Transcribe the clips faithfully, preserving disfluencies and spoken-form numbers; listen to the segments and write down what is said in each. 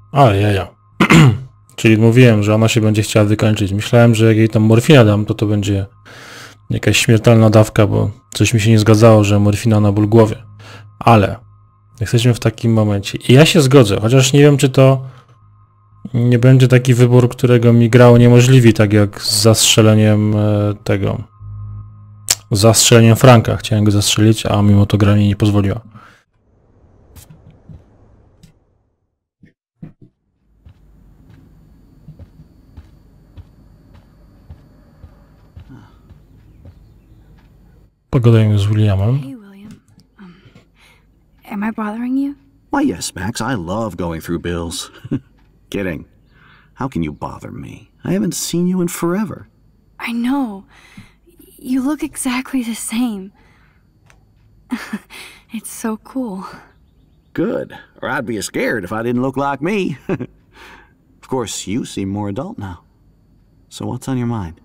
Ale ja, ja. Czyli mówiłem, że ona się będzie chciała wykańczyć. Myślałem, że jak jej tam morfinę dam, to to będzie jakaś śmiertelna dawka, bo coś mi się nie zgadzało, że morfina na ból głowy. Ale jesteśmy w takim momencie. I ja się zgodzę, chociaż nie wiem, czy to nie będzie taki wybór, którego mi gra uniemożliwi, tak jak z zastrzeleniem e, tego. Z zastrzeleniem Franka. Chciałem go zastrzelić, a mimo to gra mi nie pozwoliła. Pogadajmy z Williamem. Hey, William. Um, am I bothering you? Why, yes, Max. I love going through bills. Kidding. How can you bother me? I haven't seen you in forever. I know. You look exactly the same. It's so cool. Good. Or I'd be scared if I didn't look like me. Of course, you seem more adult now. So what's on your mind?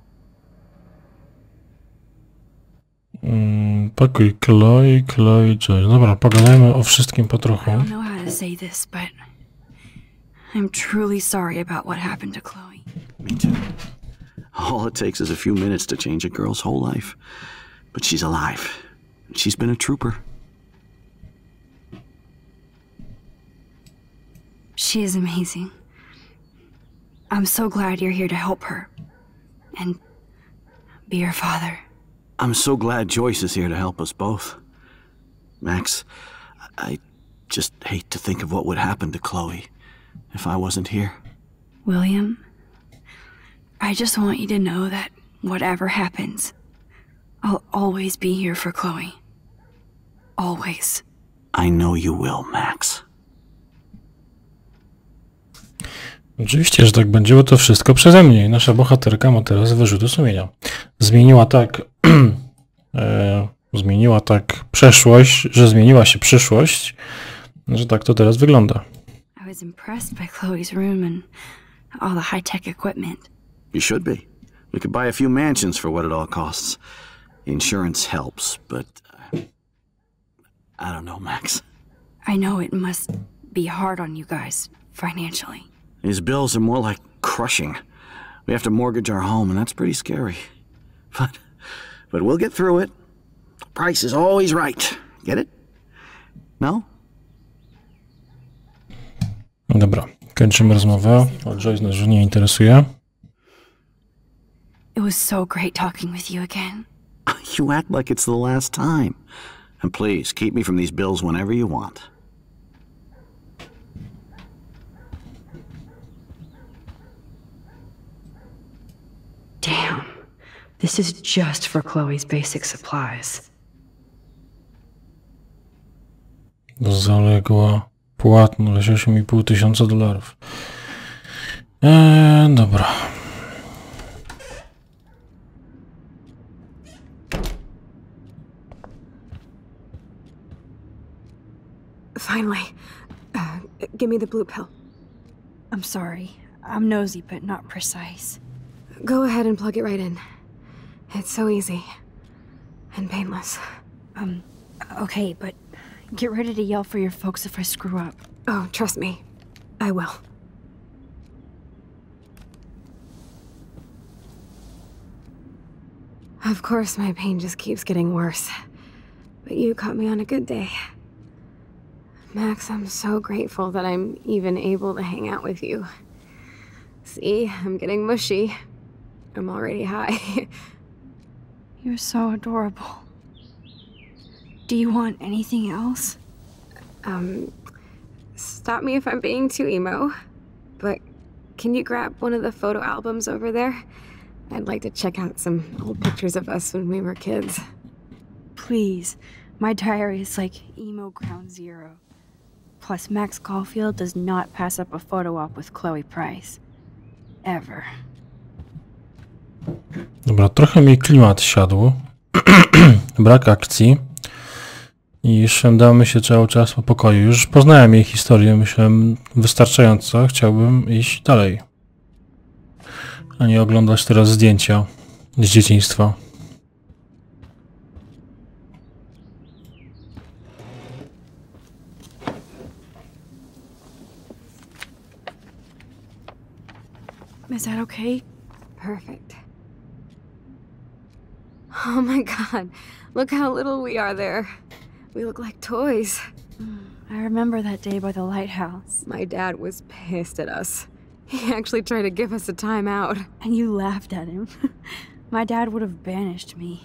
Mm, pokój Chloe, Chloe, Joy. Dobra, pogadajmy o wszystkim po trochu. I don't know how to say this, but I'm truly sorry about what happened to Chloe. Me too. All it takes is a few minutes to change a girl's whole life. But she's alive. She's been a trooper. She is amazing. I'm so glad you're here to help her. And be her father. I'm so glad Joyce is here to help us both. Max, I just hate to think of what would happen to Chloe if I wasn't here. William, I just want you to know that whatever happens, I'll always be here for Chloe. Always. I know you will, Max. Oczywiście, że tak będzie, bo to wszystko przeze mnie. Nasza bohaterka ma teraz wyrzuty sumienia. Zmieniła tak e, zmieniła tak przeszłość, że zmieniła się przyszłość, że tak to teraz wygląda. I was impressed by Chloe's room and all the high-tech equipment. You should be. We could buy a few mansions for what it all costs. Insurance helps, but uh, I don't know, Max. I know it must be hard on you guys financially. These bills are more like crushing. We have to mortgage our home, and that's pretty scary. But, but we'll get through it. Price is always right. Get it? No? Dobra, kończymy rozmowę. O Joyce nas już nie interesuje. It was so great talking with you again. You act like it's the last time. And please, keep me from these bills whenever you want. Damn. This is just for Chloe's basic supplies. Zaległa płatność osiem i pół tysiąca dolarów. Eee, dobra. Finally. Uh, give me the blue pill. I'm sorry. I'm nosy, but not precise. Go ahead and plug it right in. It's so easy. And painless. Um, okay, but get ready to yell for your folks if I screw up. Oh, trust me. I will. Of course, my pain just keeps getting worse. But you caught me on a good day. Max, I'm so grateful that I'm even able to hang out with you. See, I'm getting mushy. I'm already high. You're so adorable. Do you want anything else? Um, stop me if I'm being too emo, but can you grab one of the photo albums over there? I'd like to check out some old pictures of us when we were kids. Please. My diary is like emo ground zero. Plus, Max Caulfield does not pass up a photo op with Chloe Price. Ever. Dobra, trochę mi klimat siadł. Brak akcji. I szędamy się cały czas po pokoju. Już poznałem jej historię, myślałem wystarczająco. Chciałbym iść dalej. A nie oglądać teraz zdjęcia z dzieciństwa. Is that okay? Perfect. Oh my god, look how little we are there. We look like toys. I remember that day by the lighthouse. My dad was pissed at us. He actually tried to give us a timeout. And you laughed at him. My dad would have banished me.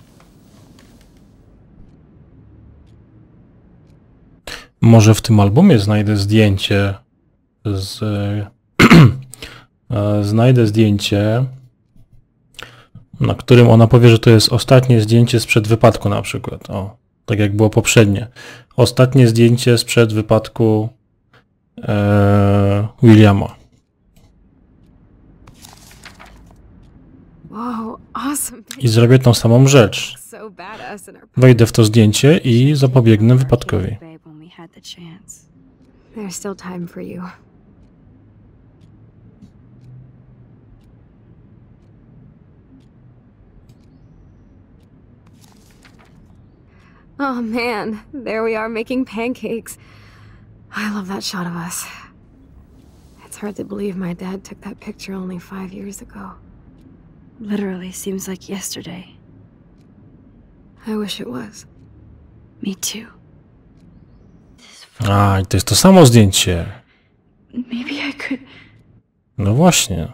Może w tym albumie znajdę zdjęcie z... znajdę zdjęcie, na którym ona powie, że to jest ostatnie zdjęcie sprzed wypadku na przykład. O, tak jak było poprzednie. Ostatnie zdjęcie sprzed wypadku e, Williama. Wow, awesome. I zrobię tą samą rzecz. So badass in our... Wejdę w to zdjęcie i zapobiegnę wypadkowi. Babe, when we had the chance. There's still time for you. Oh man, there we are making pancakes. I love that shot of us. It's hard to believe my dad took that picture only five years ago. Literally seems like yesterday. I wish it was. Me too. A, i to jest to samo zdjęcie. Maybe I could... No właśnie.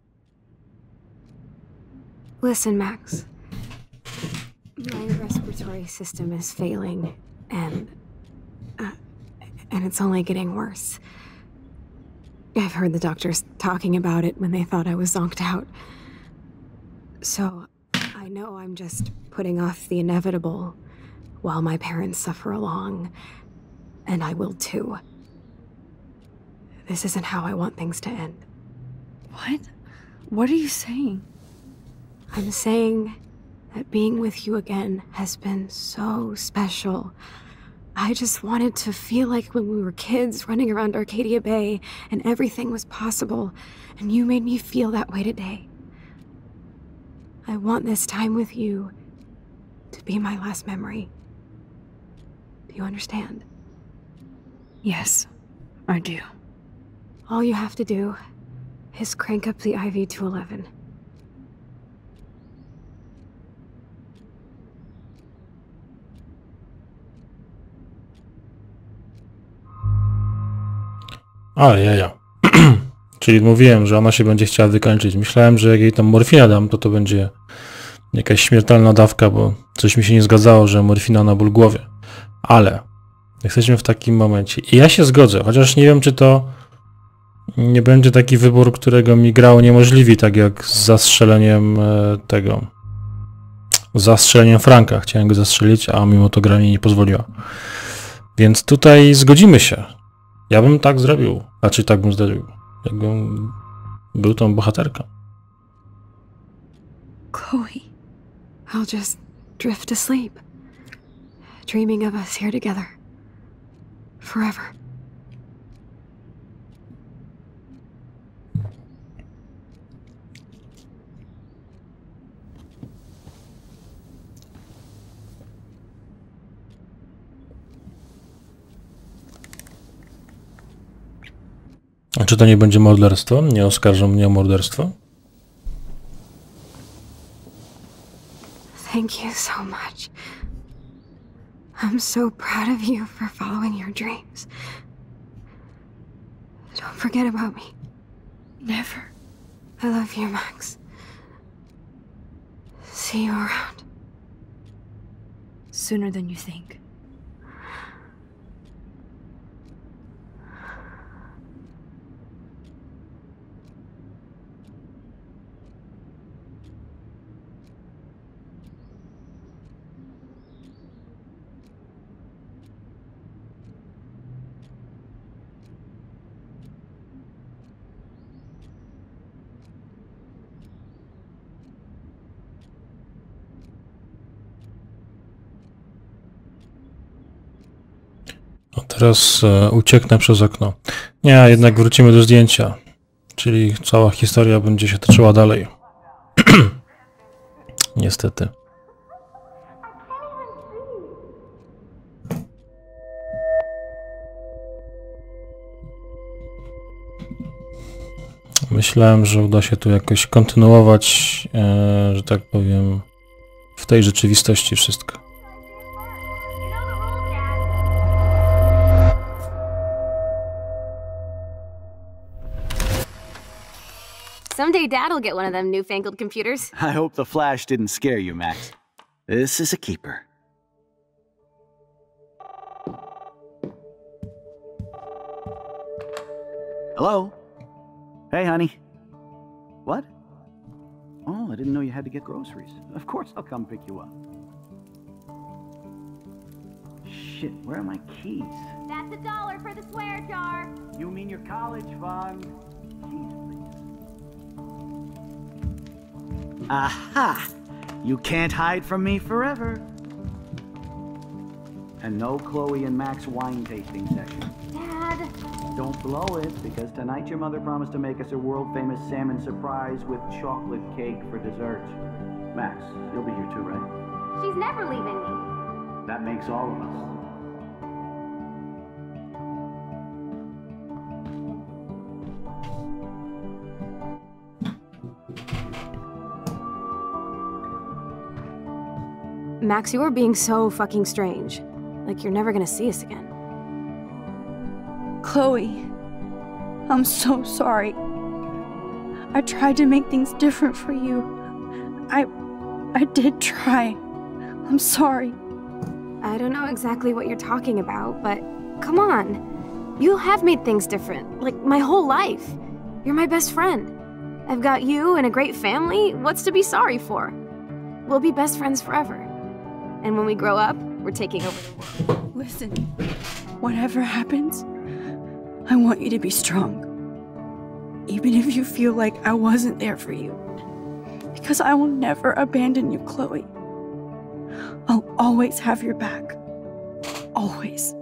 Listen, Max. My respiratory system is failing, and... Uh, and it's only getting worse. I've heard the doctors talking about it when they thought I was zonked out. So, I know I'm just putting off the inevitable while my parents suffer along, and I will too. This isn't how I want things to end. What? What are you saying? I'm saying that being with you again has been so special. I just wanted to feel like when we were kids running around Arcadia Bay and everything was possible, and you made me feel that way today. I want this time with you to be my last memory. Do you understand? Yes, I do. All you have to do is crank up the I V to eleven. A, ja, ja. Czyli mówiłem, że ona się będzie chciała wykończyć. Myślałem, że jak jej tam morfinę dam, to to będzie jakaś śmiertelna dawka, bo coś mi się nie zgadzało, że morfina na ból głowy. Ale jesteśmy w takim momencie. I ja się zgodzę, chociaż nie wiem, czy to nie będzie taki wybór, którego mi gra uniemożliwi, tak jak z zastrzeleniem tego. Z zastrzeleniem Franka. Chciałem go zastrzelić, a mimo to gra mi nie pozwoliła. Więc tutaj zgodzimy się. Ja bym tak zrobił. Znaczy tak bym zrobił. Jakbym był tą bohaterką. Chloe. I'll just drift to sleep, dreaming of us here together. Forever. A czy to nie będzie morderstwo? Nie oskarżą mnie o morderstwo? Thank you so much. I'm so proud of you for following your dreams. Don't forget about me. Never. I love you, Max. See you around. Sooner than you think. A teraz e, ucieknę przez okno. Nie, jednak wrócimy do zdjęcia. Czyli cała historia będzie się toczyła dalej. Niestety. Myślałem, że uda się tu jakoś kontynuować, e, że tak powiem, w tej rzeczywistości wszystko. Someday Dad'll get one of them newfangled computers. I hope the flash didn't scare you, Max. This is a keeper. Hello? Hey, honey. What? Oh, I didn't know you had to get groceries. Of course I'll come pick you up. Shit, where are my keys? That's a dollar for the swear jar. You mean your college fund? Keys, please. Aha! You can't hide from me forever. And no Chloe and Max wine tasting session. Dad. Don't blow it, because tonight your mother promised to make us a world-famous salmon surprise with chocolate cake for dessert. Max, you'll be here too, right? She's never leaving me. That makes all of us. Max, you are being so fucking strange. Like you're never gonna see us again. Chloe, I'm so sorry. I tried to make things different for you. I... I did try. I'm sorry. I don't know exactly what you're talking about, but come on. You have made things different, like my whole life. You're my best friend. I've got you and a great family. What's to be sorry for? We'll be best friends forever. And when we grow up, we're taking over the world. Listen, whatever happens, I want you to be strong. Even if you feel like I wasn't there for you. Because I will never abandon you, Chloe. I'll always have your back. Always.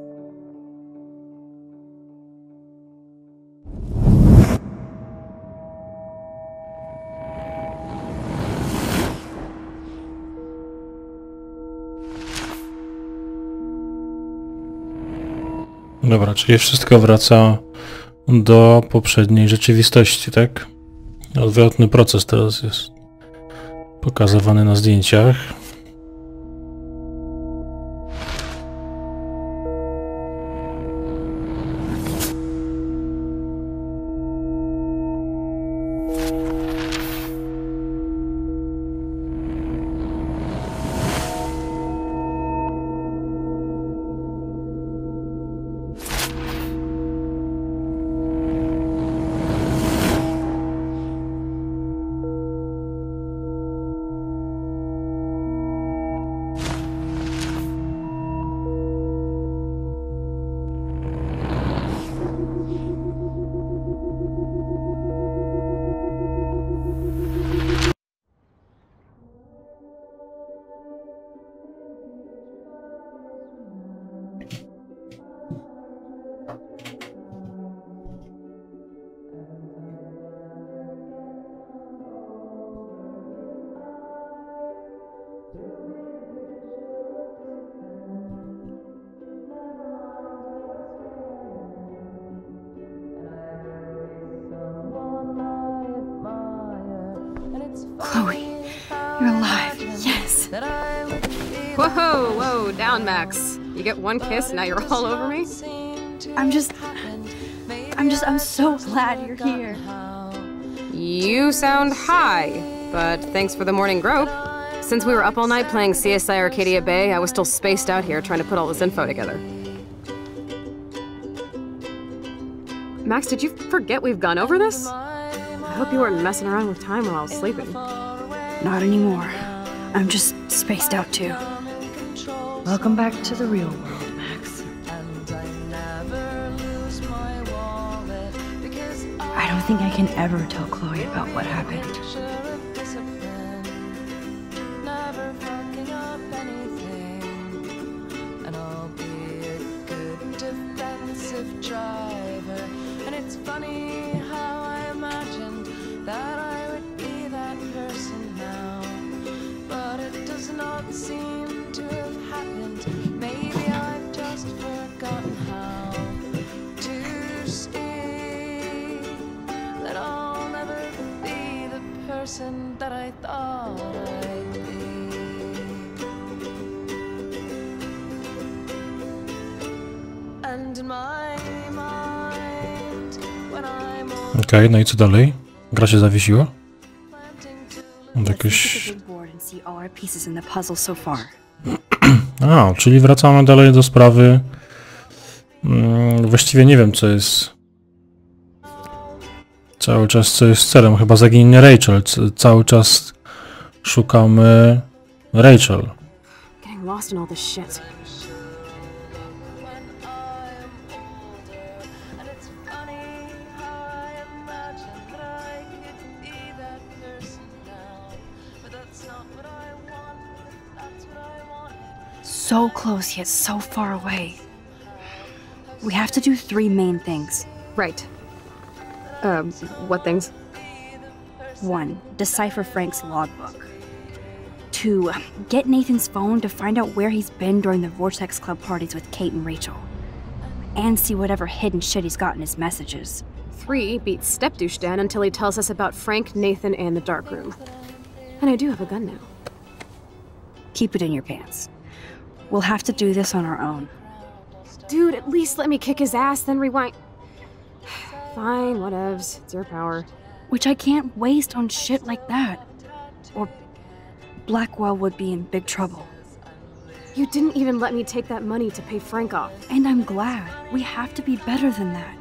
Dobra, czyli wszystko wraca do poprzedniej rzeczywistości, tak? Odwrotny proces teraz jest pokazywany na zdjęciach. Chloe, you're alive. Yes. Whoa, whoa, down, Max. You get one kiss, now you're all over me? I'm just... I'm just... I'm so glad you're here. You sound high, but thanks for the morning grope. Since we were up all night playing C S I Arcadia Bay, I was still spaced out here trying to put all this info together. Max, did you forget we've gone over this? I hope you weren't messing around with time while I was sleeping. Not anymore. I'm just spaced out too. Welcome back to the real world, Max. I don't think I can ever tell Chloe about what happened. That all Okej, okay, no i co dalej? Gra się zawiesiła? Jakieś... A, czyli wracamy dalej do sprawy. Hmm, właściwie nie wiem, co jest... Cały czas co jest celem. Chyba zaginienie Rachel. C cały czas szukamy Rachel. So close yet so far away. We have to do three main things. Right. Um, what things? One, decipher Frank's logbook. Two, get Nathan's phone to find out where he's been during the Vortex Club parties with Kate and Rachel. And see whatever hidden shit he's got in his messages. Three, beat Stepdouche Dan until he tells us about Frank, Nathan, and the dark room. And I do have a gun now. Keep it in your pants. We'll have to do this on our own. Dude, at least let me kick his ass, then rewind. Fine, whatevs. It's your power. Which I can't waste on shit like that. Or Blackwell would be in big trouble. You didn't even let me take that money to pay Frank off. And I'm glad. We have to be better than that.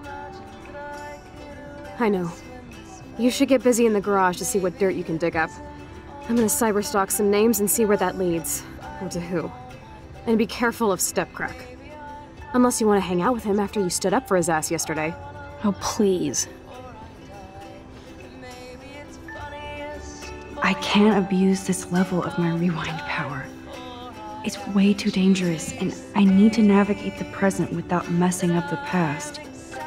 I know. You should get busy in the garage to see what dirt you can dig up. I'm gonna cyberstalk some names and see where that leads. Or to who. And be careful of Stepcrack. Unless you want to hang out with him after you stood up for his ass yesterday. Oh, please. I can't abuse this level of my rewind power. It's way too dangerous, and I need to navigate the present without messing up the past.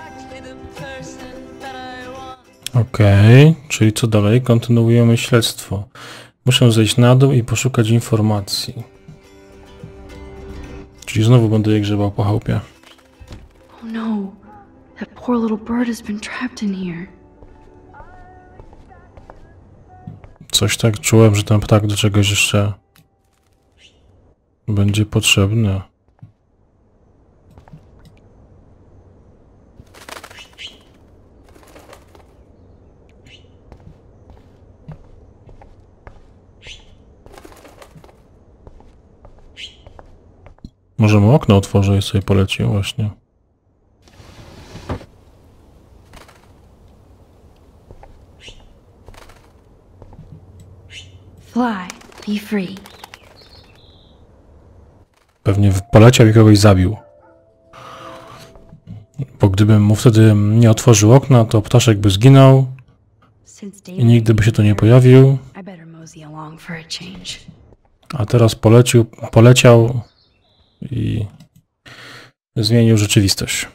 Okej, okay, czyli co dalej? Kontynuujemy śledztwo. Muszę zejść na dół i poszukać informacji. Czyli znowu będę je grzebał po chałupie. Oh no, that poor little bird has been trapped in here. Coś tak czułem, że ten ptak do czegoś jeszcze będzie potrzebny. Może mu okno otworzę i sobie polecił właśnie. Fly, be free. Pewnie poleciał i kogoś zabił. Bo gdybym mu wtedy nie otworzył okna, to ptaszek by zginął i nigdy by się tu nie pojawił. A teraz polecił, poleciał i zmienił rzeczywistość.